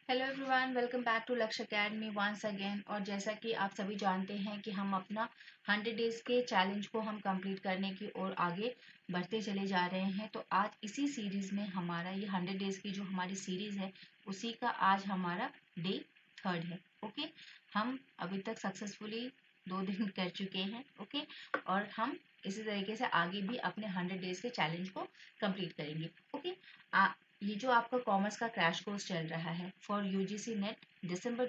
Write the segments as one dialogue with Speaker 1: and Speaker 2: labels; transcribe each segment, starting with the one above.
Speaker 1: Hello everyone, welcome back to Lakshya academy once again. और जैसा कि आप सभी जानते हैं कि हम अपना 100 डेज के चैलेंज को हम कंप्लीट करने की ओर आगे बढ़ते चले जा रहे हैं। तो आज इसी सीरीज में हमारा ये 100 डेज की जो हमारी सीरीज है उसी का आज हमारा डे 3 है। ओके, हम अभी तक सक्सेसफुली 2 दिन कर चुके हैं। ओके, और हम इसी तरीके से आगे भी अपने 100 डेज के चैलेंज को कंप्लीट करेंगे। ओके, ये जो आपका कॉमर्स का क्रैश कोर्स चल रहा है फॉर यूजीसी नेट दिसंबर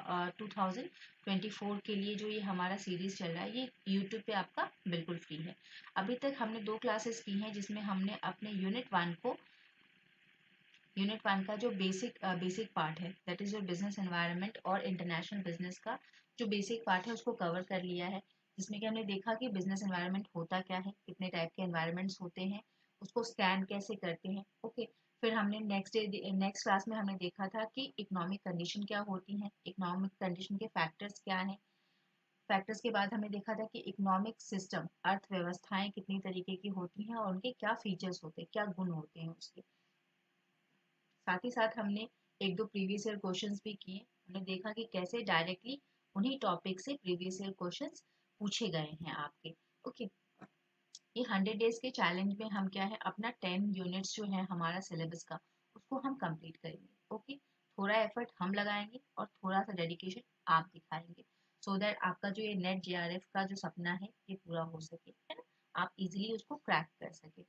Speaker 1: 2024 के लिए, जो ये हमारा सीरीज चल रहा है ये यूट्यूब पे आपका बिल्कुल फ्री है। अभी तक हमने 2 क्लासेस की हैं जिसमें हमने अपने यूनिट वन का जो बेसिक पार्ट है, that is your business environment और इंटरनेशनल बिजनेस का जो बेसिक पार्ट है उसको कवर कर लिया है। जिसमें कि हमने देखा कि बिजनेस एनवायरनमेंट होता क्या है, कितने टाइप के एनवायरनमेंट्स होते हैं, उसको स्कैन कैसे करते हैं। ओके, फिर हमने नेक्स्ट क्लास में हमने देखा था कि इकोनॉमिक कंडीशन क्या होती हैं, इकोनॉमिक कंडीशन के फैक्टर्स क्या हैं। फैक्टर्स के बाद हमने देखा था कि इकोनॉमिक सिस्टम, अर्थव्यवस्थाएं कितनी तरीके की होती हैं और उनके क्या फीचर्स होते हैं, क्या गुण होते हैं उसके। साथ ही साथ हमने एक दो प्रीवियस ईयर क्वेश्चंस भी किए। हमने देखा कि कैसे डायरेक्टली उन्हीं टॉपिक से प्रीवियस ईयर क्वेश्चंस पूछे गए हैं आपके। ओके, ये 100 डेज के चैलेंज में हम क्या है, अपना 10 यूनिट्स जो है हमारा सिलेबस का उसको हम कंप्लीट करेंगे। ओके, थोड़ा एफर्ट हम लगाएंगे और थोड़ा सा डेडिकेशन आप दिखाएंगे, सो दैट आपका जो ये नेट जेआरएफ का जो सपना है ये पूरा हो सके, है ना, आप इजीली उसको क्रैक कर सके।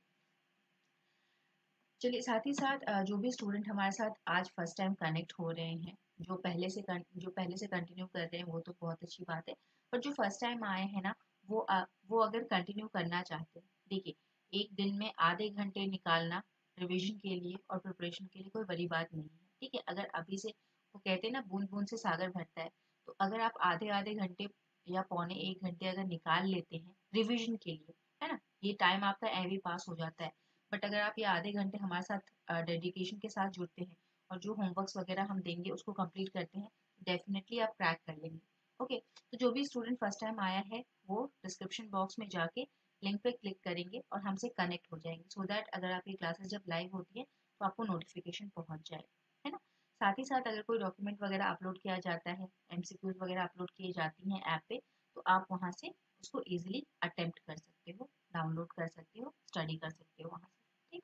Speaker 1: चलिए, साथ ही साथ जो भी स्टूडेंट हमारे साथ आज फर्स्ट टाइम कनेक्ट हो रहे हैं, जो पहले से कंटिन्यू कर रहे हैं वो तो बहुत अच्छी बात है। पर जो फर्स्ट टाइम आए हैं ना, वो अगर कंटिन्यू करना चाहते हैं, देखिए, एक दिन में आधे घंटे निकालना रिवीजन के लिए और प्रिपरेशन के लिए कोई बड़ी बात नहीं है। ठीक है, अगर अभी से, वो कहते हैं ना, बूंद बूंद से सागर भरता है, तो अगर आप आधे आधे घंटे या पौने 1 घंटे अगर निकाल लेते हैं रिवीजन के लिए, है ना, ये टाइम आपका एवी पास हो जाता है। बट अगर आप ये आधे घंटे हमारे साथ डेडिकेशन के साथ जुड़ते हैं और जो होमवर्क्स वगैरह हम देंगे उसको कंप्लीट करते हैं, डेफिनेटली आप क्रैक कर लेंगे। ओके, तो जो भी स्टूडेंट फर्स्ट टाइम आया है वो डिस्क्रिप्शन बॉक्स में जाके लिंक पे क्लिक करेंगे और हमसे कनेक्ट हो जाएंगे, सो दैट अगर आपकी क्लासेस जब लाइव होती है तो आपको नोटिफिकेशन पहुंच जाए, है ना। साथ ही साथ अगर कोई डॉक्यूमेंट वगैरह अपलोड किया जाता है, एमसीक्यूज वगैरह अपलोड किए जाती हैं ऐप पे, तो आप वहाँ से उसको इजीली अटेम्प्ट कर सकते हो, डाउनलोड कर सकते हो, स्टडी कर सकते हो वहाँ से। ठीक।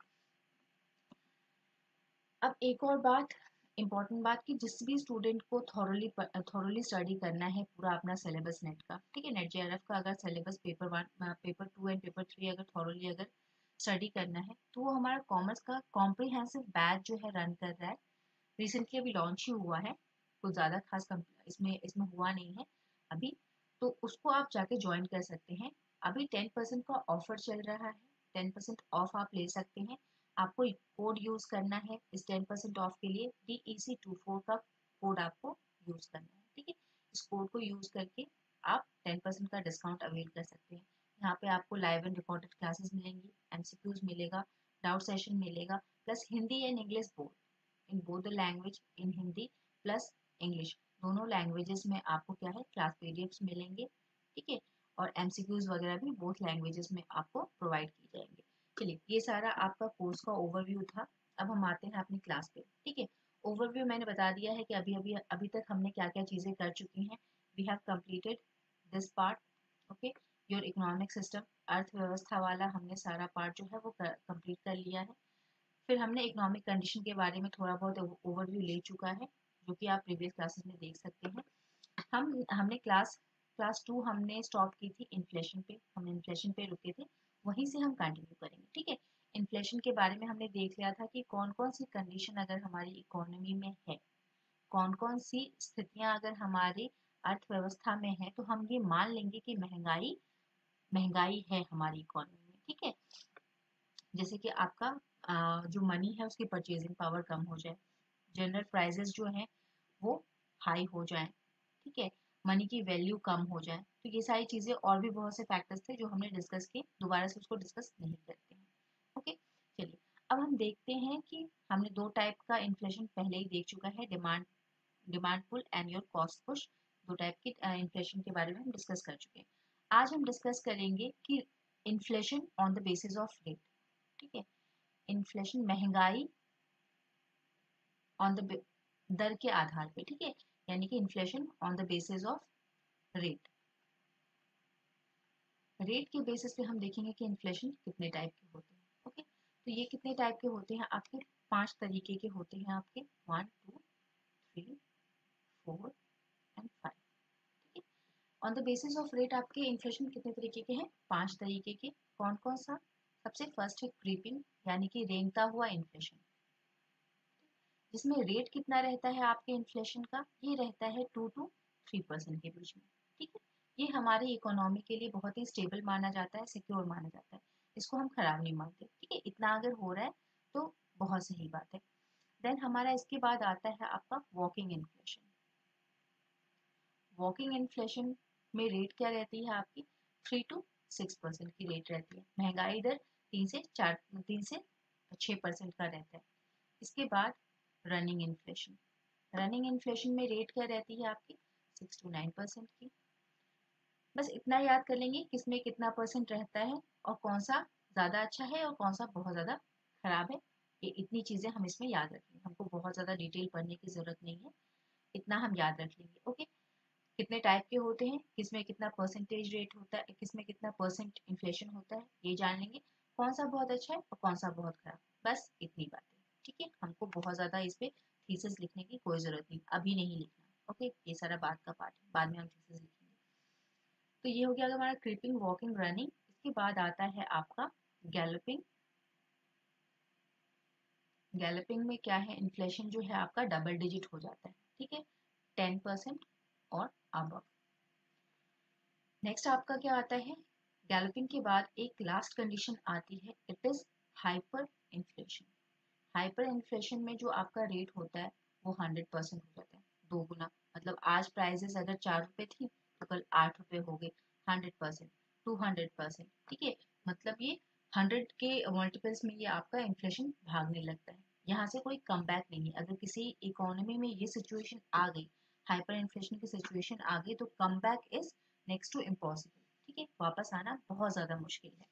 Speaker 1: अब एक और बात, इम्पॉर्टेंट बात, कि जिस भी स्टूडेंट को थॉरली स्टडी करना है पूरा अपना सिलेबस नेट का, ठीक है, नेट जेआरएफ का अगर सिलेबस पेपर 2 एंड पेपर 3 अगर थॉरली अगर स्टडी करना है, तो वो हमारा कॉमर्स का कॉम्प्रिहेंसिव बैच जो है रन कर रहा है। रिसेंटली अभी लॉन्च ही हुआ है, कुछ ज़्यादा खास इसमें हुआ नहीं है अभी, तो उसको आप जाके ज्वाइन कर सकते हैं। अभी 10% का ऑफर चल रहा है, 10% ऑफ आप ले सकते हैं। आपको कोड यूज करना है इस 10% ऑफ के लिए, DEC24 का कोड आपको यूज करना है। ठीक है, इस कोड को यूज करके आप 10% का डिस्काउंट अवेल कर सकते हैं। यहाँ पे आपको लाइव एंड रिकॉर्डेड क्लासेस मिलेंगी, एमसीक्यूज मिलेगा, डाउट सेशन मिलेगा, plus Hindi and English both, in both the language, in Hindi plus English, दोनों लैंग्वेजेस में आपको क्या है, क्लास पीडीएफ्स मिलेंगे। ठीक है, और एमसीक्यूज वगैरह भी बोथ लैंग्वेजेस में आपको प्रोवाइड की जाएंगे। चलिए, ये सारा आपका कोर्स का ओवरव्यू था। अब हम आते हैं अपनी क्लास पे। ठीक है, ओवरव्यू मैंने बता दिया है कि अभी तक हमने क्या क्या चीज़ें कर चुकी हैं। We have completed this part. Okay, your economic system, अर्थव्यवस्था वाला हमने सारा पार्ट जो है वो कंप्लीट कर लिया है। फिर हमने इकोनॉमिक कंडीशन के बारे में थोड़ा बहुत ओवरव्यू ले चुका है, जो कि आप प्रीवियस क्लासेस में देख सकते हैं। हमने क्लास 2 हमने स्टॉप की थी इन्फ्लेशन पे, हम इन्फ्लेशन पे रुके थे, वहीं से हम कंटिन्यू करेंगे। ठीक है, इन्फ्लेशन के बारे में हमने देख लिया था कि कौन कौन सी कंडीशन अगर हमारी इकोनॉमी में है, कौन कौन सी स्थितियां अगर हमारी अर्थव्यवस्था में है, तो हम ये मान लेंगे कि महंगाई महंगाई है हमारी इकोनॉमी में। ठीक है, जैसे कि आपका जो मनी है उसकी परचेजिंग पावर कम हो जाए, जनरल प्राइजेस जो हैं वो हाई हो जाएं, ठीक है, मनी की वैल्यू कम हो जाए। तो ये सारी चीज़ें और भी बहुत से फैक्टर्स थे जो हमने डिस्कस किए, दोबारा से उसको डिस्कस नहीं करते हैं। ओके, चलिए, अब हम देखते हैं कि हमने 2 टाइप का इन्फ्लेशन पहले ही देख चुका है, demand pull and your cost push. 2 type की इन्फ्लेशन के बारे में हम डिस्कस कर चुके हैं। आज हम डिस्कस करेंगे कि inflation on the basis of rate. ठीक है, इन्फ्लेशन, महंगाई ऑन द दर के आधार पे, ठीक है, यानी कि inflation on the basis of rate. Rate के बेसिस पे हम देखेंगे कि इन्फ्लेशन कितने टाइप के होते हैं। ओके, तो ये कितने टाइप के होते हैं आपके, 5 तरीके के होते हैं आपके, 1 2 3 4 एंड 5। ठीक है, on the basis of rate आपके इन्फ्लेशन कितने तरीके के हैं, 5 तरीके के। कौन कौन सा, सबसे फर्स्ट है क्रीपिंग, यानी कि रेंगता हुआ इन्फ्लेशन, जिसमें रेट कितना रहता है आपके इन्फ्लेशन का, ये रहता है 2 to 3% के बीच में। ठीक है, ये हमारी इकोनॉमी के लिए बहुत ही स्टेबल माना जाता है, सिक्योर माना जाता है, इसको हम खराब नहीं मानते। ठीक है, इतना अगर हो रहा है तो बहुत सही बात है। देन हमारा इसके बाद आता है आपका वॉकिंग इन्फ्लेशन। वॉकिंग इन्फ्लेशन में रेट क्या रहती है आपकी, 3 to 6% की रेट रहती है। महंगाई दर 3 से 6% का रहता है। इसके बाद रनिंग इन्फ्लेशन, रनिंग इन्फ्लेशन में रेट क्या रहती है आपकी, 6 to 9% की। बस इतना याद कर लेंगे किसमें कितना परसेंट रहता है और कौन सा ज़्यादा अच्छा है और कौन सा बहुत ज़्यादा खराब है। ये इतनी चीज़ें हम इसमें याद रखेंगे, हमको बहुत ज़्यादा डिटेल पढ़ने की ज़रूरत नहीं है, इतना हम याद रख लेंगे। ओके, कितने टाइप के होते हैं, किसमें कितना परसेंटेज रेट होता है, किसमें कितना परसेंट इन्फ्लेशन होता है, ये जान लेंगे। कौन सा बहुत अच्छा है और कौन सा बहुत खराब, बस इतनी बात है। ठीक है, हमको बहुत ज़्यादा इस पे थीसिस लिखने की कोई ज़रूरत नहीं, अभी नहीं लिखना। ओके, ये सारा बात का पार्ट है, बाद में हम थीसिस लिखेंगे। तो ये हो गया हमारा क्रीपिंग, वॉकिंग, रनिंग। इसके बाद आता है आपका गैलपिंग। गैलपिंग में क्या है, इन्फ्लेशन जो है आपका डबल डिजिट हो जाता है। ठीक है, 10% और अबव। नेक्स्ट आपका क्या आता है, गैलपिंग के बाद एक लास्ट कंडीशन आती है, it is hyper inflation. Hyper inflation में जो आपका रेट होता है वो 100% हो जाता है, 2 गुना। मतलब आज प्राइजेस अगर 4 रुपए थी तो कल 8 रुपए हो गए, 100%, 200%। ठीक है, मतलब ये 100 के मल्टीपल्स में ये आपका इन्फ्लेशन भागने लगता है, यहाँ से कोई कम बैक नहीं है। अगर किसी इकोनॉमी में ये सिचुएशन आ गई, हाइपर इन्फ्लेशन की सिचुएशन आ गई, तो come back is next to impossible. ठीक है, वापस आना बहुत ज्यादा मुश्किल है।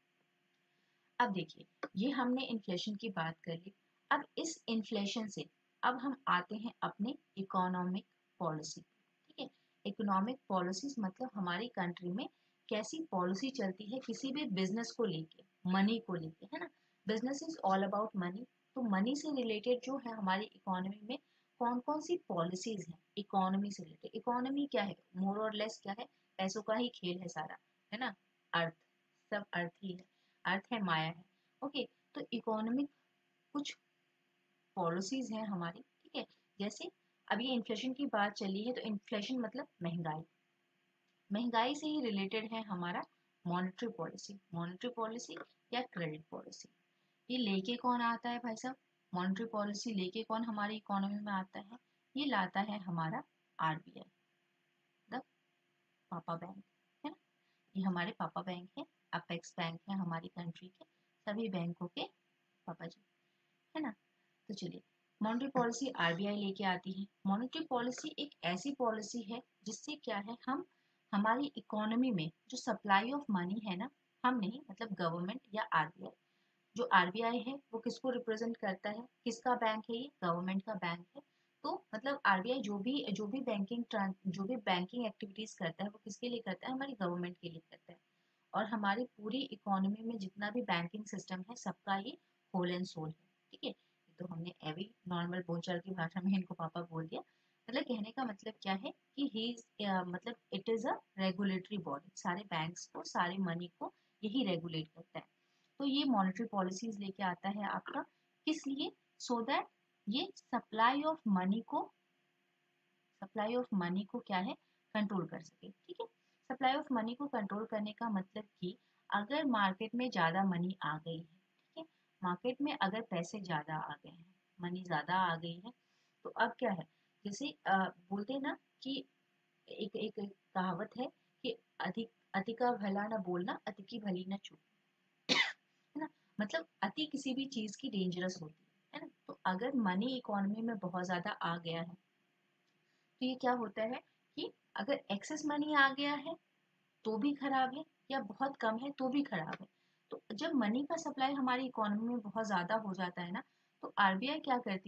Speaker 1: अब देखिए, ये हमने इन्फ्लेशन की बात कर ली। अब इस इन्फ्लेशन से अब हम आते हैं अपने इकोनॉमिक पॉलिसी। ठीक है, इकोनॉमिक पॉलिसीज मतलब हमारी कंट्री में कैसी पॉलिसी चलती है किसी भी बिजनेस को लेके, मनी को लेके, है ना। Business is all about money. तो मनी से रिलेटेड जो है हमारी इकोनॉमी में कौन कौन सी पॉलिसीज हैं इकोनॉमी से रिलेटेड। इकोनॉमी क्या है, मोर और लेस क्या है, पैसों का ही खेल है सारा, है ना। अर्थ, सब अर्थ ही है, अर्थ है, माया है। ओके, तो इकोनॉमिक कुछ पॉलिसीज हैं हमारी। ठीक है, जैसे अब ये इन्फ्लेशन की बात चली है, तो इन्फ्लेशन मतलब महंगाई, महंगाई से ही रिलेटेड है हमारा मॉनेटरी पॉलिसी। मॉनेटरी पॉलिसी या क्रेडिट पॉलिसी, ये लेके कौन आता है भाई साहब, मॉनेटरी पॉलिसी लेके कौन हमारी इकोनॉमी में आता है, ये लाता है हमारा आरबीआई, द पापा बैंक, है ना। ये हमारे पापा बैंक है, अपेक्स बैंक है हमारी कंट्री के, सभी बैंकों के पापा जी, है ना। तो चलिए, मॉनेटरी पॉलिसी आरबीआई लेके आती है। मॉनेटरी पॉलिसी एक ऐसी पॉलिसी है जिससे क्या है, हम हमारी इकोनॉमी में जो सप्लाई ऑफ मनी है ना, हम नहीं, मतलब गवर्नमेंट या आरबीआई। जो आरबीआई है वो किसको रिप्रेजेंट करता है, किसका बैंक है, ये गवर्नमेंट का बैंक है। तो मतलब आरबीआई जो भी बैंकिंग एक्टिविटीज करता है वो किसके लिए करता है, हमारी गवर्नमेंट के लिए करता है। और हमारी पूरी इकोनॉमी में जितना भी बैंकिंग सिस्टम है सबका ये होल एंड सोल है। ठीक है, तो हमने एवी नॉर्मल बोलचाल की भाषा में इनको पापा बोल दिया। मतलब कहने का मतलब क्या है कि ही मतलब it is a regulatory body, सारे बैंक्स को, सारे मनी को यही रेगुलेट करता है। तो ये मॉनेटरी पॉलिसीज लेके आता है आपका, किस लिए, सो दैट ये सप्लाई ऑफ मनी को क्या है, कंट्रोल कर सके। ठीक है, सप्लाई ऑफ मनी को कंट्रोल करने का मतलब कि अगर मार्केट में ज़्यादा मनी आ गई है, ठीक है, मार्केट में अगर पैसे ज़्यादा आ गए हैं, मनी ज़्यादा आ गई है, तो अब क्या है, जैसे बोलते हैं ना कि एक एक एक कहावत है कि अधिक अति का भला न बोलना, अति की भली न चूक, है ना। मतलब अति किसी भी चीज़ की डेंजरस होती है ना। तो अगर मनी इकोनॉमी में बहुत ज़्यादा आ गया है तो ये क्या होता है कि अगर एक्सेस मनी आ गया है तो भी खराब है, या बहुत कम है तो भी खराब है। तो जब मनी का सप्लाई हमारी इकोनॉमी में बहुत ज़्यादा हो जाता है ना, तो आरबीआई क्या करती है,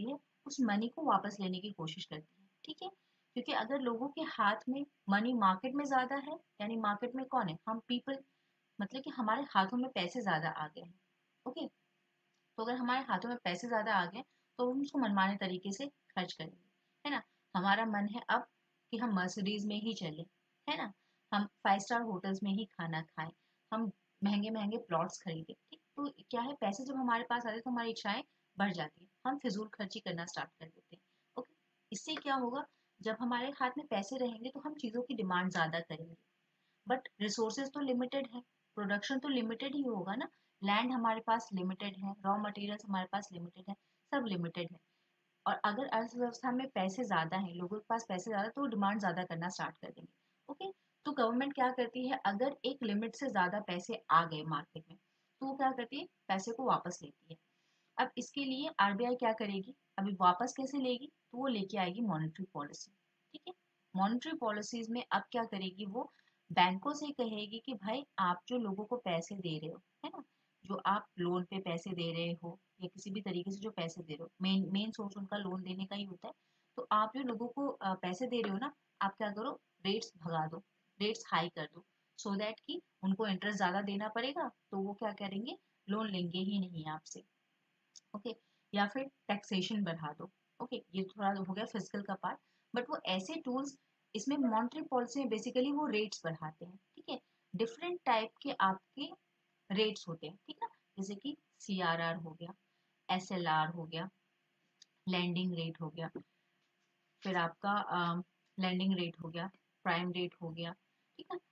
Speaker 1: उस मनी को वापस लेने की कोशिश करती है, ठीक है। क्योंकि अगर लोगों के हाथ में मनी मार्केट में ज्यादा है, यानी मार्केट में कौन है, हम पीपल, मतलब कि हमारे हाथों में पैसे ज्यादा आ गए हैं, ओके। तो अगर हमारे हाथों में पैसे ज्यादा आ गए तो हम उसको मनमाने तरीके से खर्च करेंगे, है ना। हमारा मन है अब कि हम मर्सिडीज में ही चले, है ना, हम 5 स्टार होटल्स में ही खाना खाएं, हम महंगे महंगे प्लॉट्स खरीदें, ठीक। तो क्या है, पैसे जब हमारे पास आते हैं तो हमारी इच्छाएं बढ़ जाती है, हम फिजूल खर्ची करना स्टार्ट कर देते हैं, ओके। इससे क्या होगा, जब हमारे हाथ में पैसे रहेंगे तो हम चीज़ों की डिमांड ज़्यादा करेंगे, बट रिसोर्सेज तो लिमिटेड है, प्रोडक्शन तो लिमिटेड ही होगा ना। लैंड हमारे पास लिमिटेड है, रॉ मटेरियल्स हमारे पास लिमिटेड है, सब लिमिटेड है। और अगर अर्थव्यवस्था में पैसे ज्यादा हैं, लोगों के पास पैसे ज्यादा, तो डिमांड ज्यादा करना स्टार्ट कर देंगे, ओके। तो गवर्नमेंट क्या करती है, अगर एक लिमिट से ज्यादा पैसे आ गए मार्केट में तो वो क्या करती है, पैसे को वापस लेती है। अब इसके लिए आरबीआई क्या करेगी, अभी वापस कैसे लेगी, तो वो लेके आएगी मॉनेटरी पॉलिसी, ठीक है। मॉनेटरी पॉलिसीज में अब क्या करेगी, वो बैंकों से कहेगी कि भाई आप जो लोगों को पैसे दे रहे हो, है ना, जो आप लोन पे पैसे दे रहे हो या किसी भी तरीके से जो पैसे दे रहे हो, मेन मेन सोर्स उनका लोन देने का ही होता है। तो आप जो लोगों को पैसे दे रहे हो ना, आप क्या करो, रेट्स भगा दो, रेट्स हाई कर दो, सो दैट कि उनको इंटरेस्ट ज्यादा देना पड़ेगा, तो वो क्या करेंगे, लोन लेंगे ही नहीं आपसे, ओके। या फिर टैक्सेशन बढ़ा दो, ओके। ये थोड़ा हो गया फिजिकल का पार्ट, बट वो ऐसे टूल्स, इसमें मॉनेटरी पॉलिसी में बेसिकली वो रेट्स बढ़ाते हैं, ठीक है। डिफरेंट टाइप के आपके रेट्स होते हैं, ठीक है, जैसे कि सीआरआर हो गया, एसएलआर हो गया, लैंडिंग रेट हो गया, फिर आपका लैंडिंग रेट हो गया, प्राइम रेट हो गया, ठीक है।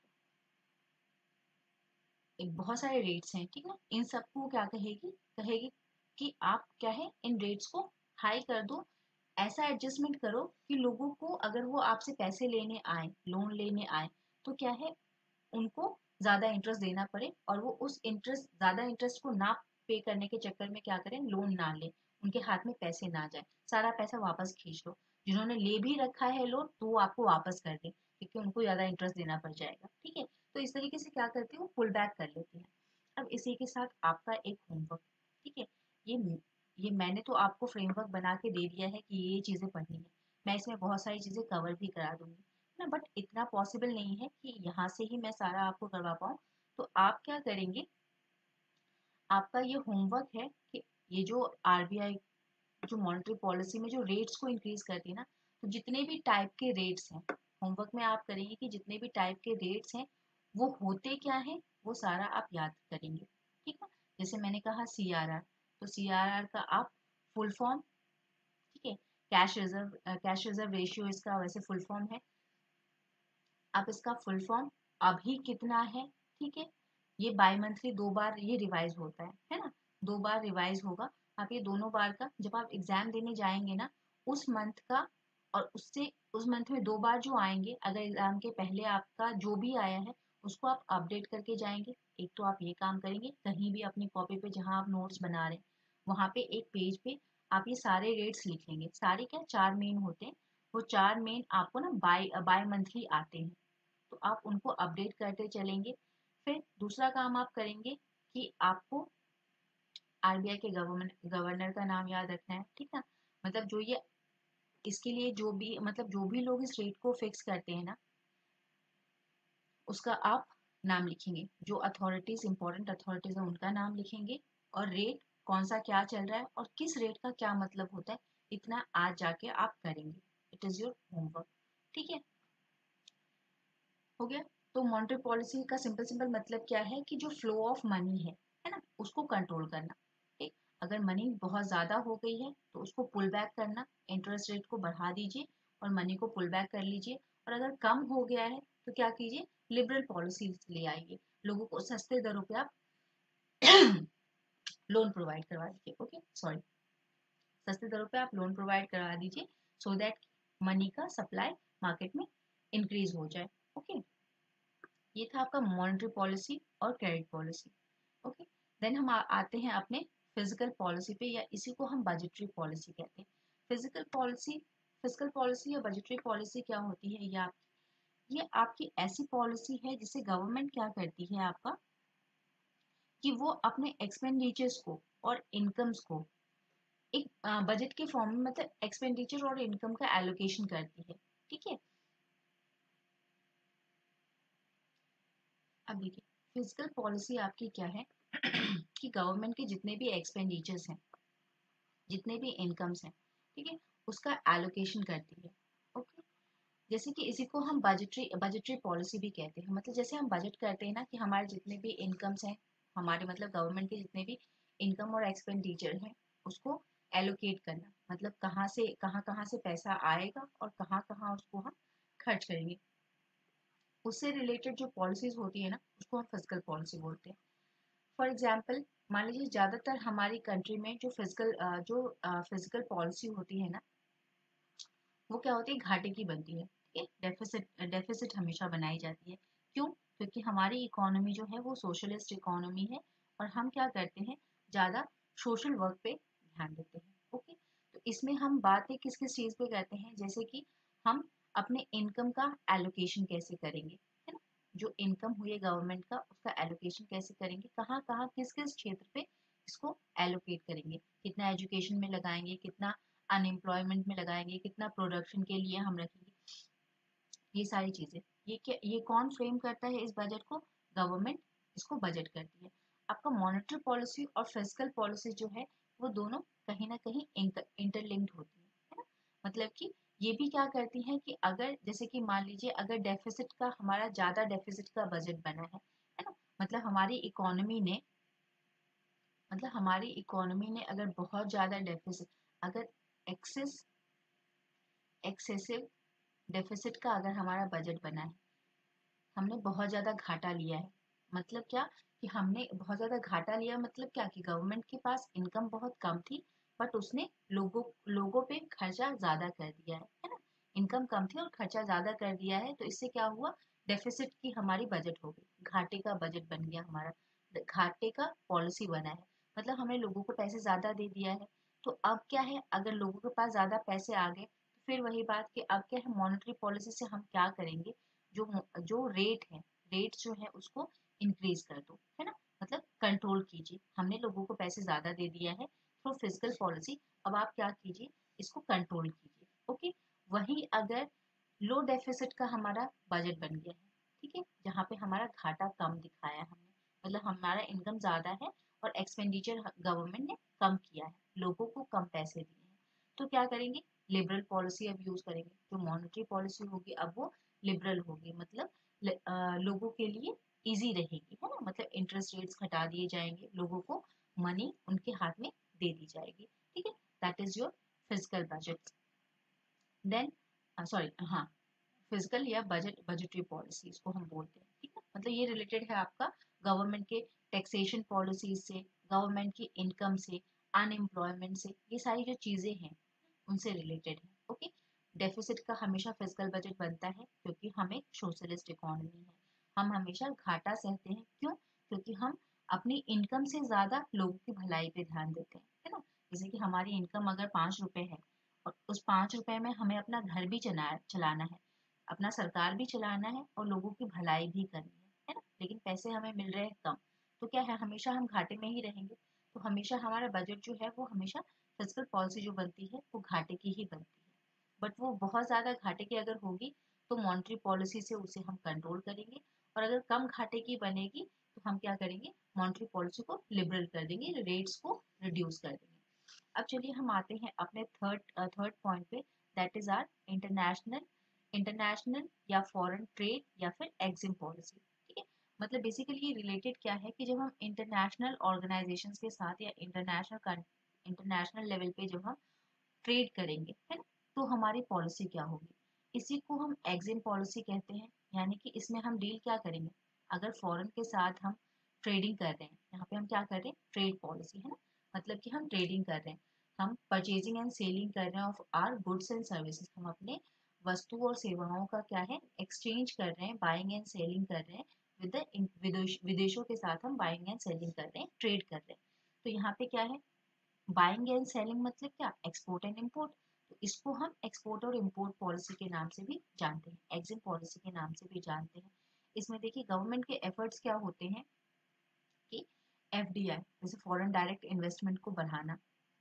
Speaker 1: एक बहुत सारे रेट्स हैं, ठीक है। इन सबको क्या कहेगी, कहेगी कि आप क्या है, इन रेट्स को हाई कर दो, ऐसा एडजस्टमेंट करो कि लोगों को अगर वो आपसे पैसे लेने आए, लोन लेने आए, तो क्या है, उनको ज्यादा इंटरेस्ट देना पड़े, और वो उस इंटरेस्ट, ज्यादा इंटरेस्ट को ना पे करने के चक्कर में क्या करें, लोन ना ले, उनके हाथ में पैसे ना जाए, सारा पैसा वापस खींच लो। जिन्होंने ले भी रखा है लोन, तो वो आपको वापस कर दे, क्योंकि उनको ज्यादा इंटरेस्ट देना पड़ जाएगा, ठीक है। तो इस तरीके से क्या करती है, वो पुल बैक कर लेती है। अब इसी के साथ आपका एक होमवर्क, ठीक है। ये मैंने तो आपको फ्रेमवर्क बना के दे दिया है कि ये चीजें पढ़नी है, मैं इसमें बहुत सारी चीजें कवर भी करा दूंगी ना, बट इतना पॉसिबल नहीं है कि यहाँ से ही मैं सारा आपको करवा पाऊँ। तो आप क्या करेंगे, आपका ये होमवर्क है कि ये जो आरबीआई जो मॉनेटरी पॉलिसी में जो रेट्स को इंक्रीज करती है ना, तो जितने भी टाइप के रेट्स हैं, होमवर्क में आप करेंगे कि जितने भी टाइप के रेट्स हैं वो होते क्या है, वो सारा आप याद करेंगे, ठीक है। जैसे मैंने कहा सीआरआर, तो सीआरआर का आप फुल फॉर्म, ठीक है, कैश रिजर्व रेशियो इसका वैसे फुल फॉर्म है, आप इसका फुल फॉर्म अभी कितना है, ठीक है। ये बाई मंथली 2 बार ये रिवाइज होता है ना, 2 बार रिवाइज होगा। आप ये दोनों बार का जब आप एग्जाम देने जाएंगे ना, उस मंथ का, और उससे उस मंथ में 2 बार जो आएंगे, अगर एग्जाम के पहले आपका जो भी आया है उसको आप अपडेट करके जाएंगे। एक तो आप ये काम करेंगे, कहीं भी अपनी कॉपी पे जहाँ आप नोट्स बना रहे हैं वहां पे एक पेज पे आप ये सारे रेट्स लिख लेंगे, सारे क्या, 4 मेन होते हैं, वो 4 मेन आपको ना बाय बाय मंथली आते हैं, तो आप उनको अपडेट करते चलेंगे। फिर दूसरा काम आप करेंगे कि आपको आरबीआई के गवर्नर का नाम याद रखना है, ठीक है। मतलब जो ये इसके लिए जो भी, मतलब जो भी लोग इस रेट को फिक्स करते हैं ना, उसका आप नाम लिखेंगे, जो अथॉरिटीज, इंपॉर्टेंट अथॉरिटीज है उनका नाम लिखेंगे, और रेट कौन सा क्या चल रहा है और किस रेट का क्या मतलब होता है, इतना आज जाके आप करेंगे। इट इज योर होमवर्क, ठीक है, हो गया। तो मॉनेटरी पॉलिसी का सिंपल सिंपल मतलब क्या है, कि जो फ्लो ऑफ मनी है ना, उसको कंट्रोल करना, ठीक। अगर मनी बहुत ज्यादा हो गई है तो उसको पुल बैक करना, इंटरेस्ट रेट को बढ़ा दीजिए और मनी को पुल बैक कर लीजिए। और अगर कम हो गया है तो क्या कीजिए, लिबरल पॉलिसी ले आइए, लोगों को सस्ते दरों पे आप लोन प्रोवाइड करवा दीजिए, ओके, सॉरी, सस्ते दरों पे आप लोन प्रोवाइड करवा दीजिए, सो दैट मनी का सप्लाई मार्केट में इंक्रीज हो जाए, ओके। ये था आपका मॉनेटरी पॉलिसी और क्रेडिट पॉलिसी, ओके। देन हम आते हैं अपने फिजिकल पॉलिसी पे, या इसी को हम बजटरी पॉलिसी कहते हैं। फिजिकल पॉलिसी, फिजिकल पॉलिसी या बजटरी पॉलिसी क्या होती है, ये आपकी ऐसी पॉलिसी है जिसे गवर्नमेंट क्या करती है आपका, कि वो अपने एक्सपेंडिचर्स को और इनकम्स को एक बजट के फॉर्म में मतलब एक्सपेंडिचर और इनकम का एलोकेशन करती है। ठीक है, अब देखिए फिजिकल पॉलिसी आपकी क्या है कि गवर्नमेंट के जितने भी एक्सपेंडिचर्स हैं, जितने भी इनकम्स हैं, ठीक है, उसका एलोकेशन करती है। ओके, जैसे कि इसी को हम बजटरी पॉलिसी भी कहते हैं। मतलब जैसे हम बजट करते हैं ना कि हमारे जितने भी इनकम्स हैं, हमारे मतलब गवर्नमेंट के जितने भी इनकम और एक्सपेंडिचर हैं, उसको एलोकेट करना, मतलब कहाँ से पैसा आएगा और कहाँ कहाँ उसको हम खर्च करेंगे, उससे रिलेटेड जो पॉलिसीज होती है ना, उसको हम फिजिकल पॉलिसी बोलते हैं। फॉर एग्जाम्पल, मान लीजिए ज़्यादातर हमारी कंट्री में जो फिजिकल पॉलिसी होती है ना, वो क्या होती है, घाटे की बनती है। ठीक है, डेफिसिट हमेशा बनाई जाती है। क्यों? क्योंकि हमारी इकोनॉमी जो है वो सोशलिस्ट इकोनॉमी है, और हम क्या करते हैं, ज़्यादा सोशल वर्क पे ध्यान देते हैं। ओके, तो इसमें हम बातें किस किस चीज़ पे करते हैं, जैसे कि हम अपने इनकम का एलोकेशन कैसे करेंगे, है ना, जो इनकम हुई है गवर्नमेंट का, उसका एलोकेशन कैसे करेंगे, कहाँ कहाँ किस किस क्षेत्र पे इसको एलोकेट करेंगे, कितना एजुकेशन में लगाएंगे, कितना अनएम्प्लॉयमेंट में लगाएंगे, कितना प्रोडक्शन के लिए हम रखेंगे, ये सारी चीजें। ये कौन फ्रेम करता है इस बजट को? गवर्नमेंट इसको बजट करती है। आपका मॉनेटरी पॉलिसी और फिजिकल पॉलिसी जो है, वो दोनों कहीं ना कहीं इंटरलिंक्ड होती है ना। मतलब कि ये भी क्या करती हैं कि अगर जैसे कि मान लीजिए अगर डेफिसिट का हमारा ज्यादा डेफिसिट का बजट बना है ना, मतलब हमारी इकोनॉमी ने अगर बहुत ज्यादा डेफिसिट, अगर एक्सेस एक्सेसिव डेफिसिट का अगर हमारा बजट बना है, हमने बहुत ज़्यादा घाटा लिया है, मतलब क्या कि हमने बहुत ज़्यादा घाटा लिया, मतलब क्या कि गवर्नमेंट के पास इनकम बहुत कम थी, बट उसने लोगों लोगों पे खर्चा ज़्यादा कर दिया है ना। इनकम कम थी और खर्चा ज़्यादा कर दिया है, तो इससे क्या हुआ, डेफिसिट की हमारी बजट हो गई, घाटे का बजट बन गया हमारा, घाटे का पॉलिसी बना है, मतलब हमने लोगों को पैसे ज़्यादा दे दिया है। तो अब क्या है, अगर लोगों के पास ज़्यादा पैसे आ गए, तो फिर वही बात कि अब क्या है, मॉनेटरी पॉलिसी से हम क्या करेंगे, जो जो रेट जो है उसको इंक्रीज कर दो, है ना, मतलब कंट्रोल कीजिए। हमने लोगों को पैसे ज्यादा दे दिया है, तो फिजिकल पॉलिसी, अब आप क्या कीजिए, इसको कंट्रोल कीजिए। ओके, वहीं अगर लो डेफिसिट का हमारा बजट बन गया है, ठीक है, जहाँ पे हमारा घाटा कम दिखाया हमने, मतलब हमारा इनकम ज्यादा है और एक्सपेंडिचर गवर्नमेंट ने कम किया है, लोगों को कम पैसे दिए हैं, तो क्या करेंगे, लिबरल पॉलिसी अब यूज करेंगे। जो मॉनेटरी पॉलिसी होगी अब वो लिबरल होगी, मतलब लोगों के लिए इजी रहेगी, है ना, मतलब इंटरेस्ट रेट्स घटा दिए जाएंगे, लोगों को मनी उनके हाथ में दे दी जाएगी। ठीक है, that is your physical budget. Then sorry, हाँ, फिजिकल या बजटरी पॉलिसी इसको हम बोलते हैं। ठीक है, मतलब ये रिलेटेड है आपका गवर्नमेंट के टैक्सेशन पॉलिसीज से, गवर्नमेंट की इनकम से, अनएम्प्लॉयमेंट से, ये सारी जो चीजें हैं उनसे रिलेटेड है। ओके, डेफिसिट का हमेशा फिजिकल बजट बनता है, क्योंकि हम एक सोशलिस्ट इकोनॉमी है, हम हमेशा घाटा सहते हैं। क्यों? क्योंकि हम अपनी इनकम से ज्यादा लोगों की भलाई पे ध्यान देते हैं, है ना। जैसे कि हमारी इनकम अगर 5 रुपए है, और उस 5 रुपए में हमें अपना घर भी चलाना है, अपना सरकार भी चलाना है और लोगों की भलाई भी करनी है ना, लेकिन पैसे हमें मिल रहे हैं कम, तो क्या है, हमेशा हम घाटे में ही रहेंगे। तो हमेशा हमारा बजट जो है वो हमेशा फिजिकल पॉलिसी जो बनती है वो घाटे की ही बनती है। बट वो बहुत ज़्यादा घाटे की अगर होगी, तो मॉनेटरी पॉलिसी से उसे हम कंट्रोल करेंगे, और अगर कम घाटे की बनेगी, तो हम क्या करेंगे, मॉनेटरी पॉलिसी को लिबरल कर देंगे, रेट्स को रिड्यूस कर देंगे। अब चलिए हम आते हैं अपने थर्ड पॉइंट पे, दैट इज आर इंटरनेशनल या फॉरेन ट्रेड या फिर एग्जिम पॉलिसी। ठीक है, मतलब बेसिकली ये रिलेटेड क्या है कि जब हम इंटरनेशनल ऑर्गेनाइजेशंस के साथ या इंटरनेशनल लेवल पे जब हम ट्रेड करेंगे, है ना, तो हमारी पॉलिसी क्या होगी, इसी को हम एग्जिम पॉलिसी कहते हैं। यानी कि इसमें हम डील क्या करेंगे, अगर फॉरेन के साथ हम ट्रेडिंग कर रहे हैं, यहाँ पे हम क्या कर रहे हैं, ट्रेड पॉलिसी, है ना, मतलब कि हम ट्रेडिंग कर रहे हैं, हम परचेजिंग एंड सेलिंग कर रहे हैं of our goods and services, हम अपने वस्तु और सेवाओं का क्या है, एक्सचेंज कर रहे हैं, बाइंग एंड सेलिंग कर रहे हैं, विदेशों के साथ हम बाइंग एंड सेलिंग कर रहे हैं, ट्रेड कर रहे हैं। तो यहाँ पे क्या है, बाइंग एंड सेलिंग मतलब क्या, एक्सपोर्ट एंड इम्पोर्ट, तो इसको हम एक्सपोर्ट और इम्पोर्ट पॉलिसी के नाम से भी जानते हैं, एग्जिम पॉलिसी के नाम से भी जानते हैं। इसमें देखिए गवर्नमेंट के एफर्ट्स क्या होते हैं कि एफडीआई, जैसे फॉरेन डायरेक्ट इन्वेस्टमेंट को बढ़ाना,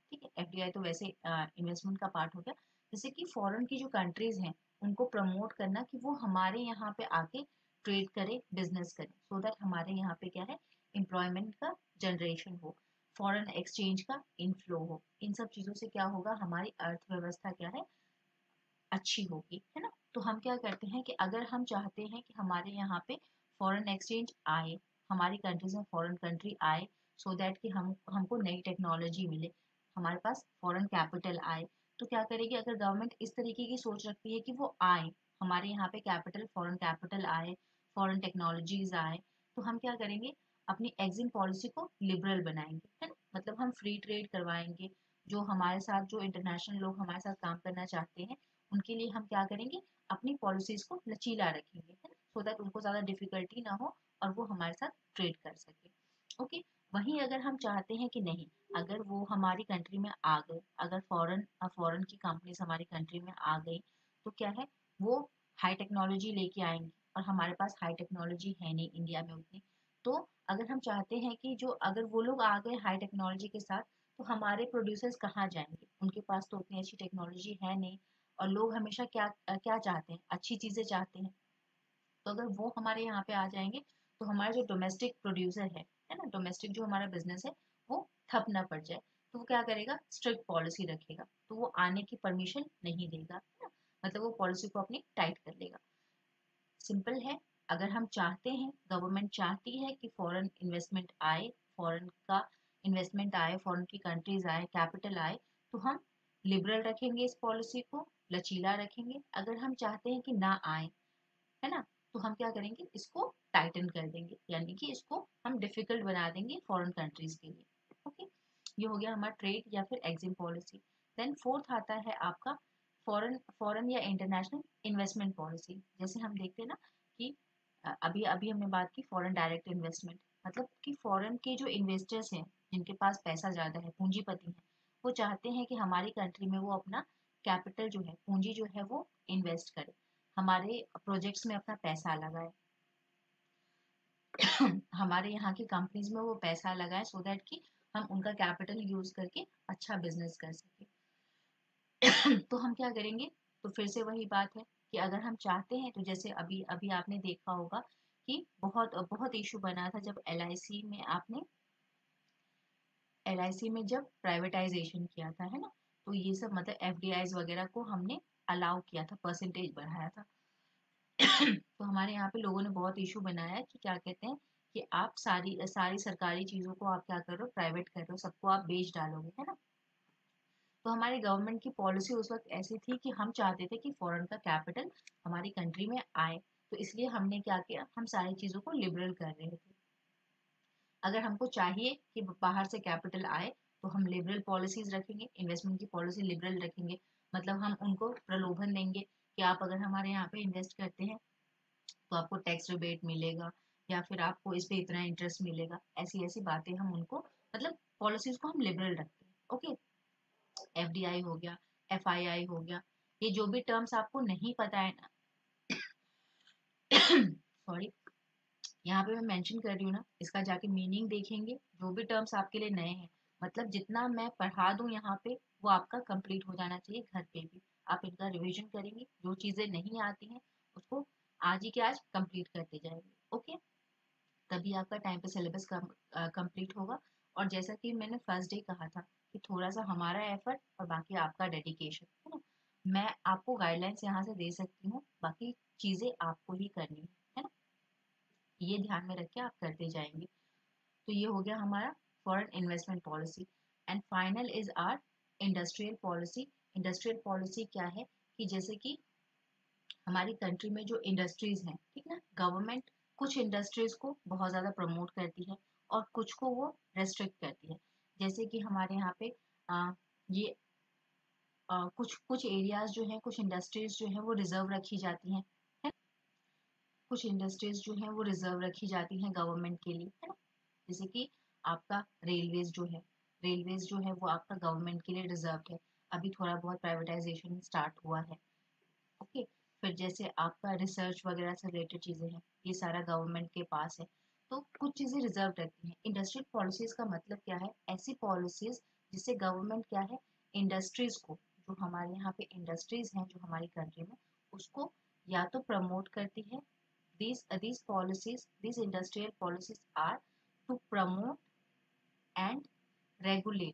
Speaker 1: ठीक है, एफडीआई तो वैसे इन्वेस्टमेंट का पार्ट हो गया। जैसे कि फॉरेन की जो कंट्रीज हैं उनको प्रमोट करना कि वो हमारे यहाँ पे आके ट्रेड करे, बिजनेस करे, सो दैट हमारे यहाँ पे क्या है, एम्प्लॉयमेंट का जनरेशन हो, फॉरेन एक्सचेंज का इनफ्लो हो। इन सब चीजों से क्या होगा, हमारी अर्थव्यवस्था क्या है, अच्छी होगी, है ना। तो हम क्या करते हैं कि अगर हम चाहते हैं कि हमारे यहाँ पे फॉरेन एक्सचेंज आए, हमारी कंट्रीज में फॉरेन कंट्री आए, सो दैट कि हमको नई टेक्नोलॉजी मिले, हमारे पास फॉरेन कैपिटल आए, तो क्या करेगी, अगर गवर्नमेंट इस तरीके की सोच रखती है कि वो आए, हमारे यहाँ पे कैपिटल, फॉरेन कैपिटल आए, फॉरेन टेक्नोलॉजीज आए, तो हम क्या करेंगे, अपनी एग्जिम पॉलिसी को लिबरल बनाएंगे, है ना। मतलब हम फ्री ट्रेड करवाएंगे, जो हमारे साथ, जो इंटरनेशनल लोग हमारे साथ काम करना चाहते हैं, उनके लिए हम क्या करेंगे, अपनी पॉलिसीज को लचीला रखेंगे, है ना, सो दैट उनको ज़्यादा डिफिकल्टी ना हो और वो हमारे साथ ट्रेड कर सके। ओके। वहीं अगर हम चाहते हैं कि नहीं, अगर वो हमारी कंट्री में आ गए, अगर फॉरेन की कंपनीज हमारी कंट्री में आ गई, तो क्या है, वो हाई टेक्नोलॉजी लेके आएंगी, और हमारे पास हाई टेक्नोलॉजी है नहीं इंडिया में उतनी। तो अगर हम चाहते हैं कि जो, अगर वो लोग आ गए हाई टेक्नोलॉजी के साथ, तो हमारे प्रोड्यूसर्स कहाँ जाएंगे, उनके पास तो उतनी अच्छी टेक्नोलॉजी है नहीं। और लोग हमेशा क्या क्या चाहते हैं, अच्छी चीजें चाहते हैं। तो अगर वो हमारे यहाँ पे आ जाएंगे, तो हमारा जो डोमेस्टिक प्रोड्यूसर है ना, डोमेस्टिक जो हमारा बिजनेस है, वो ठप ना पड़ जाए। तो वो क्या करेगा, स्ट्रिक्ट पॉलिसी रखेगा, तो वो आने की परमिशन नहीं देगा, है ना। मतलब वो पॉलिसी को अपनी टाइट कर लेगा। सिंपल है। अगर हम चाहते हैं, गवर्नमेंट चाहती है कि फॉरेन इन्वेस्टमेंट आए, फॉरेन का इन्वेस्टमेंट आए, फॉरेन की कंट्रीज आए, कैपिटल आए, तो हम लिबरल रखेंगे इस पॉलिसी को, लचीला रखेंगे। अगर हम चाहते हैं कि ना आए, है ना, तो हम क्या करेंगे, इसको टाइटन कर देंगे, यानी कि इसको हम डिफिकल्ट बना देंगे फॉरेन कंट्रीज के लिए। ओके। ये हो गया हमारा ट्रेड या फिर एग्जिम पॉलिसी। देन फोर्थ आता है आपका फॉरेन फॉरेन या इंटरनेशनल इन्वेस्टमेंट पॉलिसी। जैसे हम देखते हैं ना कि अभी अभी हमने बात की फॉरेन डायरेक्ट इन्वेस्टमेंट, मतलब कि फॉरेन के जो इन्वेस्टर्स हैं, जिनके पास पैसा ज़्यादा है, पूंजीपति हैं, वो चाहते हैं कि हमारी कंट्री में वो अपना कैपिटल जो है, पूंजी जो है, वो इन्वेस्ट करे, हमारे प्रोजेक्ट्स में अपना पैसा लगाए, हमारे यहाँ की कंपनीज में वो पैसा लगाए, सो दैट कि हम उनका कैपिटल यूज करके अच्छा बिजनेस कर सके। तो हम क्या करेंगे, तो फिर से वही बात है कि अगर हम चाहते हैं, तो जैसे अभी अभी आपने देखा होगा कि बहुत बहुत इशू बना था जब एलआईसी में जब प्राइवेटाइजेशन किया था, है ना। तो ये सब मतलब एफडीआईज वगैरह को हमने अलाउ किया था, परसेंटेज बढ़ाया था। तो हमारे यहाँ पे लोगों ने बहुत इशू बनाया है कि क्या कहते हैं, कि आप सारी सारी सरकारी चीज़ों को आप क्या कर रहे हो, प्राइवेट कर रहे हो, सबको आप बेच डालोगे, है ना। तो हमारी गवर्नमेंट की पॉलिसी उस वक्त ऐसी थी कि हम चाहते थे कि फॉरेन का कैपिटल हमारी कंट्री में आए, तो इसलिए हमने क्या किया, हम सारी चीज़ों को लिबरल कर रहे थे। अगर हमको चाहिए कि बाहर से कैपिटल आए, तो हम लिबरल पॉलिसीज रखेंगे, इन्वेस्टमेंट की पॉलिसी लिबरल रखेंगे। मतलब हम उनको प्रलोभन देंगे कि आप अगर हमारे यहाँ पे इन्वेस्ट करते हैं, तो आपको टैक्स रिबेट मिलेगा, या फिर आपको इस पे इतना इंटरेस्ट मिलेगा, ऐसी ऐसी बातें हम उनको, मतलब पॉलिसीज को हम लिबरल रखते हैं। ओके। एफडीआई हो गया, एफआईआई हो गया, ये जो भी टर्म्स आपको नहीं पता है ना, सॉरी, यहाँ पे मैं मेंशन कर रही हूँ ना, इसका जाके मीनिंग देखेंगे, जो भी टर्म्स आपके लिए नए हैं, मतलब जितना मैं पढ़ा दूँ यहाँ पे, वो आपका कंप्लीट हो जाना चाहिए घर पे भी। आप इनका रिवीजन करेंगे, जो चीज़ें नहीं आती हैं उसको आज ही के आज कंप्लीट करते जाएंगे। ओके। तभी आपका टाइम पे सिलेबस कंप्लीट होगा। और जैसा कि मैंने फर्स्ट डे कहा था कि थोड़ा सा हमारा एफर्ट और बाकी आपका डेडिकेशन, है ना। मैं आपको गाइडलाइंस यहाँ से दे सकती हूँ, बाकी चीज़ें आपको ही करनी है ना। ये ध्यान में रख के आप करते जाएंगे। तो ये हो गया हमारा foreign investment policy. And final is our industrial policy. Industrial policy क्या है, कि जैसे कि हमारी कंट्री में जो इंडस्ट्रीज हैं, ठीक ना, गवर्नमेंट कुछ इंडस्ट्रीज को बहुत ज़्यादा प्रमोट करती है और कुछ को वो रेस्ट्रिक्ट करती है। जैसे कि हमारे यहाँ पे ये कुछ कुछ एरियाज जो हैं, कुछ इंडस्ट्रीज जो हैं वो रिजर्व रखी जाती हैं, है। कुछ इंडस्ट्रीज जो हैं वो रिजर्व रखी जाती हैं गवर्नमेंट के लिए, है ना। जैसे कि आपका रेलवेज जो है वो आपका गवर्नमेंट के लिए रिजर्व है। अभी थोड़ा बहुत प्राइवेटाइजेशन स्टार्ट हुआ है। ओके। फिर जैसे आपका रिसर्च वगैरह से रिलेटेड चीज़ें हैं, ये सारा गवर्नमेंट के पास है। तो कुछ चीज़ें रिजर्व रहती हैं। इंडस्ट्रियल पॉलिसीज़ का मतलब क्या है, ऐसी पॉलिसीज़ जिससे गवर्नमेंट क्या है, इंडस्ट्रीज को, जो हमारे यहाँ पे इंडस्ट्रीज हैं जो हमारी कंट्री में, उसको या तो प्रमोट करती है. These policies, these industrial policies are to promote and regulate,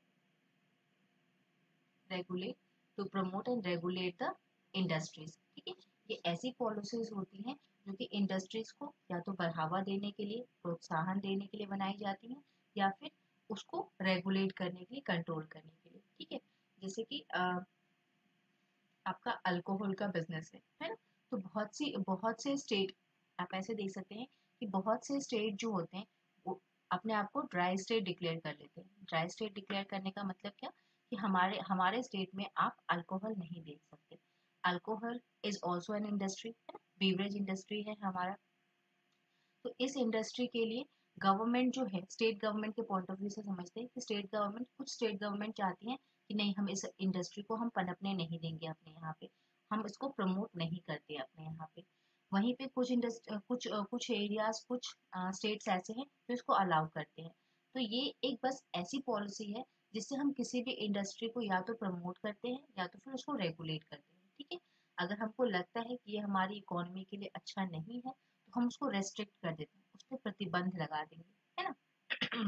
Speaker 1: regulate to promote and regulate the industries. ठीक है, ये ऐसी पॉलिसीज होती हैं जो कि इंडस्ट्रीज को या तो बढ़ावा देने के लिए, प्रोत्साहन देने के लिए बनाई जाती हैं, या फिर उसको रेगुलेट करने के लिए, कंट्रोल करने के लिए. ठीक है, जैसे कि आपका अल्कोहल का बिजनेस है ना, तो बहुत से स्टेट, आप ऐसे देख सकते हैं कि बहुत से स्टेट जो होते हैं वो अपने आप को ड्राई स्टेट डिक्लेयर कर लेते हैं. ड्राई स्टेट डिक्लेयर करने का मतलब क्या, कि हमारे हमारे स्टेट में आप अल्कोहल नहीं बेच सकते. Alcohol is also an industry, है ना, बीवरेज इंडस्ट्री है हमारा. तो इस इंडस्ट्री के लिए गवर्नमेंट जो है, स्टेट गवर्नमेंट के पॉइंट ऑफ व्यू से समझते हैं कि कुछ स्टेट गवर्नमेंट चाहती हैं कि नहीं, हम इस इंडस्ट्री को हम पनपने नहीं देंगे अपने यहाँ पे, हम इसको प्रमोट नहीं करते अपने यहाँ पे. वहीं पे कुछ एरियाज, कुछ स्टेट्स ऐसे हैं जो इसको अलाउ करते हैं. तो ये एक बस ऐसी पॉलिसी है जिससे हम किसी भी इंडस्ट्री को या तो प्रमोट करते हैं या तो फिर उसको रेगुलेट करते हैं. ठीक है, अगर हमको लगता है कि ये हमारी इकोनॉमी के लिए अच्छा नहीं है तो हम उसको रेस्ट्रिक्ट कर देते हैं, उस पर प्रतिबंध लगा देंगे, है ना.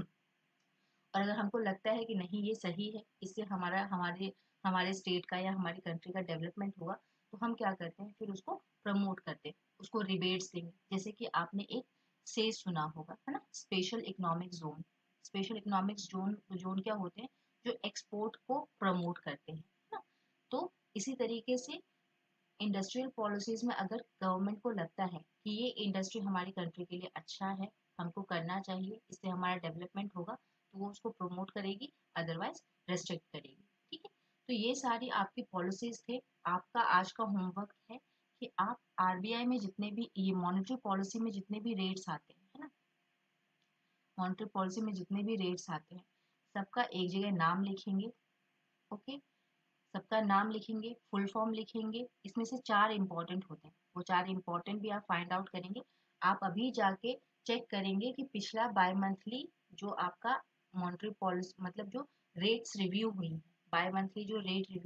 Speaker 1: और अगर हमको लगता है कि नहीं ये सही है, इससे हमारे हमारे स्टेट का या हमारी कंट्री का डेवलपमेंट होगा, तो हम क्या करते हैं, फिर उसको प्रमोट करते हैं, उसको रिबेट्स देंगे. जैसे कि आपने एक से सुना होगा, है ना, special economic zone. Special economic zone zone क्या होते हैं, जो एक्सपोर्ट को प्रमोट करते हैं, है ना. तो इसी तरीके से इंडस्ट्रियल पॉलिसीज में अगर गवर्नमेंट को लगता है कि ये इंडस्ट्री हमारी कंट्री के लिए अच्छा है, हमको करना चाहिए, इससे हमारा डेवलपमेंट होगा, तो वो उसको प्रमोट करेगी, अदरवाइज रेस्ट्रिक्ट करेगी. ठीक है, तो ये सारी आपकी पॉलिसीज थे. आपका आज का होमवर्क है कि आप आरबीआई में जितने भी, ये मॉनेटरी पॉलिसी में जितने भी रेट्स आते हैं, है ना, मॉनेटरी पॉलिसी में जितने भी रेट्स आते हैं, सबका एक जगह नाम लिखेंगे. ओके, सबका नाम लिखेंगे, फुल फॉर्म लिखेंगे. इसमें से 4 इंपॉर्टेंट होते हैं, वो 4 इंपॉर्टेंट भी आप फाइंड आउट करेंगे. आप अभी जाके चेक करेंगे कि पिछला बाय मंथली जो आपका मॉनेटरी पॉलिसी, मतलब जो रेट्स रिव्यू हुई, बाय मंथली जो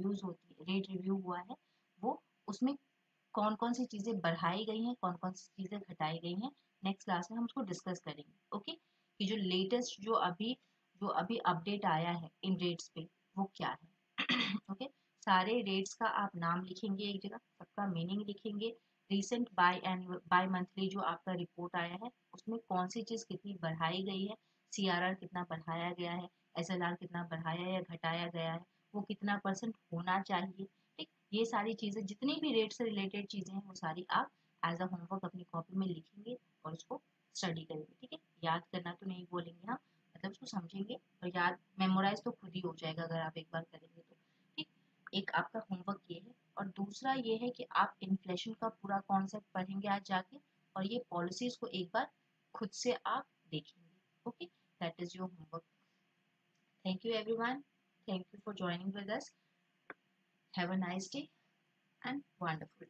Speaker 1: रेट रिव्यू हुआ है, वो उसमें कौन कौन सी चीज़ें बढ़ाई गई हैं, कौन कौन सी चीज़ें घटाई गई हैं. नेक्स्ट क्लास में हम उसको डिस्कस करेंगे. ओके, कि जो लेटेस्ट जो अभी अपडेट आया है इन रेट्स पे, वो क्या है. ओके, सारे रेट्स का आप नाम लिखेंगे एक जगह, सबका मीनिंग लिखेंगे. रिसेंट बाय मंथली जो आपका रिपोर्ट आया है, उसमें कौन सी चीज़ कितनी बढ़ाई गई है, सीआरआर कितना बढ़ाया गया है, एसएलआर कितना बढ़ाया या घटाया गया है, वो कितना परसेंट होना चाहिए. ठीक, ये सारी चीज़ें, जितनी भी रेट से रिलेटेड चीज़ें हैं, वो सारी आप एज अ होमवर्क अपनी कॉपी में लिखेंगे और उसको स्टडी करेंगे. ठीक है, याद करना तो नहीं बोलेंगे, हाँ, मतलब उसको समझेंगे और याद, मेमोराइज तो खुद ही हो जाएगा अगर आप एक बार करेंगे तो. ठीक, एक आपका होमवर्क ये है. और दूसरा ये है कि आप इन्फ्लेशन का पूरा कॉन्सेप्ट पढ़ेंगे आज जाके, और ये पॉलिसीज को एक बार खुद से आप देखेंगे. Okay, that is your homework. Thank you everyone, thank you for joining with us. Have a nice day and wonderful.